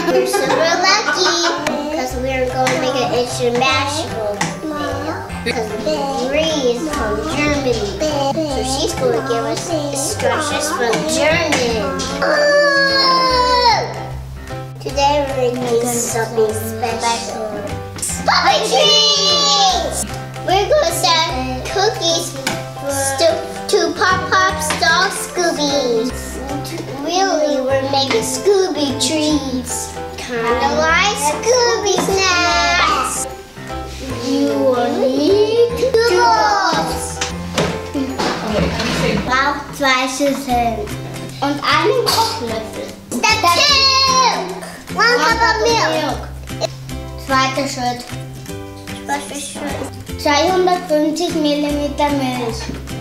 We're super lucky because we're going to make an international video. Because Marie is from Germany, so she's going to give us instructions from German. Today we're making something special. Puppetry! We're going to send cookies to Pop-Pop's dog Scooby. Really, we're making Scooby treats. Kinda like Scooby snacks. You need Dogs. Braucht 2 Schüsseln und einen Kochlöffel. Step 2! 1 cup of milk. Zweiter Schritt. 250 Milliliter Milch.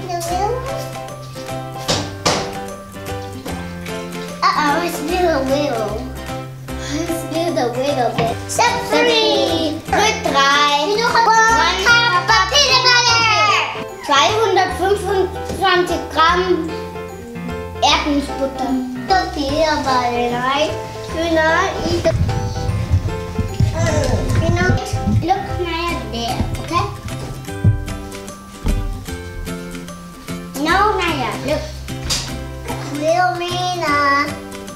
I spilled a little. I spilled a little bit. Step 3. Schritt 3. 1 cup of peanut butter. 225 Gramm Erdnussbutter. The peanut butter, right? Do not eat the... Look there, okay? No, Naya, look. Little Mina.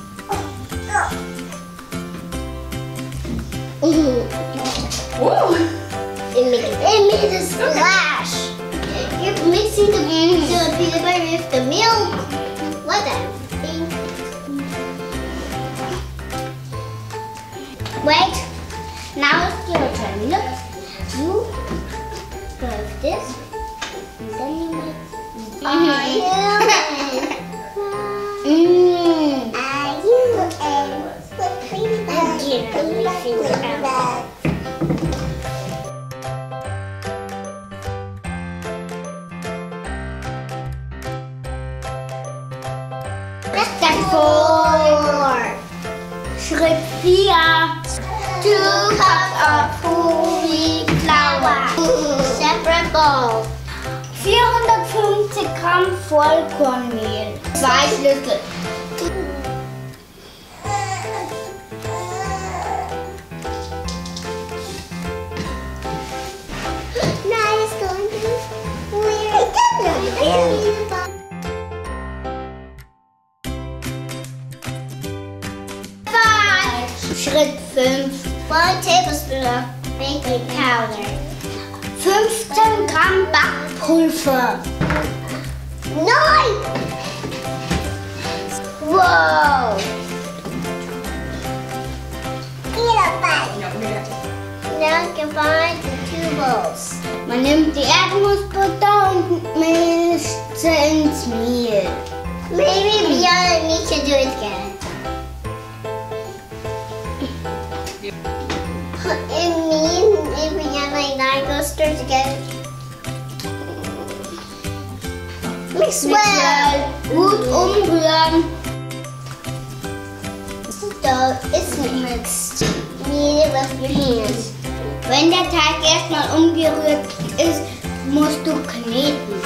It made a splash. You're mixing the peanut butter with the milk. What the thing? Wait. Now it's your turn. Look. You grab this. And then you make... Step 4. Schritt 4. 2 cups of whole wheat flour. Separate bowl. 450 Gramm Vollkornmehl. 2 Schlüssel. Schritt 5. 1 tablespoon of baking powder. 15 Gramm Backpulver. Nein! Wow! Now combine the 2 bowls. Man nimmt die Erdnussbutter und mischt sie ins Mehl. Maybe Beyond and me can do it again. And me and Beyond and I go stir together. Mix well. Gut umrühren. So it's mixed. Knead it with your hands. Wenn der Teig erstmal umgerührt ist, musst du kneten.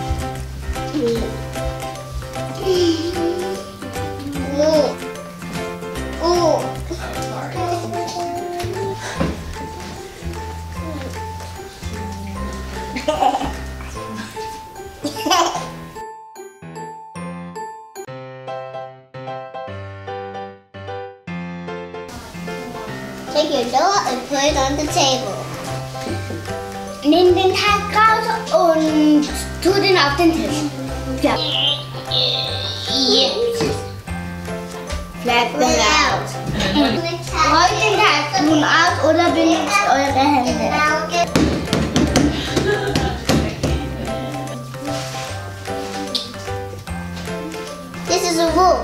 Take your dough and put it on the table. Nimm den Teig raus und tu den auf den Tisch. Ja. Flatten them out. Rollt den Teig nun aus oder benutzt eure Hände. This is a wolf.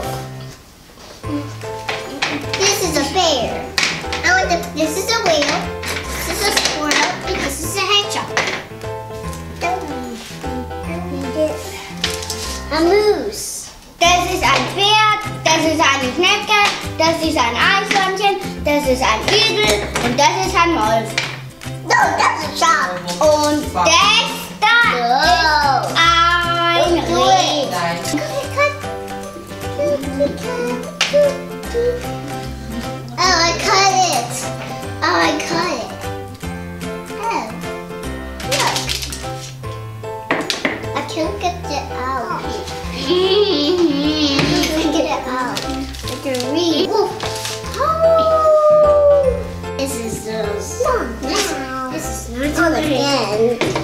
This is a bear. This is a whale, this is a squirrel, and this is a hedgehog. A moose. Das ist ein Pferd, das ist eine Schnecke, das ist ein Eichhörnchen, das ist ein Igel und das ist ein Wolf. No, das ist Schaf. Und das da ist ein Reh. Oh, I cut it. Oh, look. I can't get it out. Get it out. I can read. Oh. This is this is not again.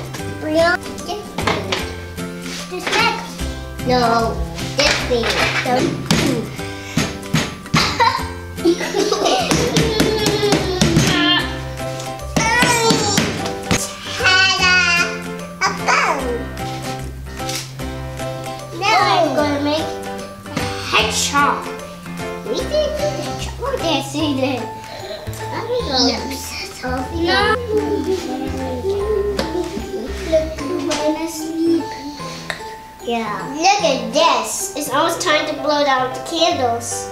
This next. No, this thing. Hedgehog. We did the hedgehog. Yes, we did. No. Look, you wanna sleep. Yeah. Look at this. It's almost time to blow out the candles.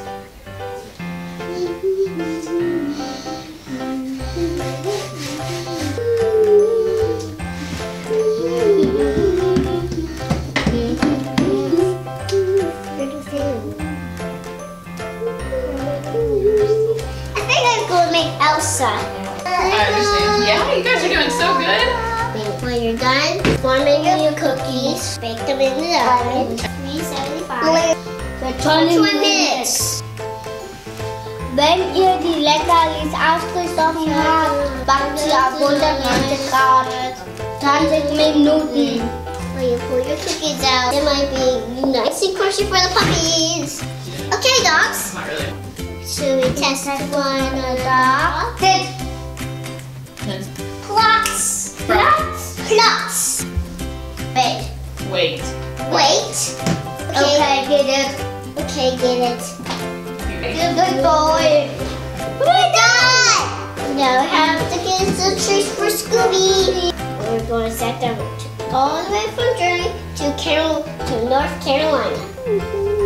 Elsa. I understand. Yeah, you guys are doing so good. When you're done forming your cookies, bake them in the oven. 375 für 20 minutes. Wenn ihr die Leckerlis ausgesoffen habt, backt sie auf 190 Grad 20 Minuten. When you pull your cookies out, it might be nice and crunchy for the puppies. Okay, dogs. Not really. Should we test one of the plots? Plots. Wait. Wait. Okay, get it. Okay, get it. Good boy. We're done. Now we have to get some treats for Scooby. We're going to set them all the way from Jersey to North Carolina.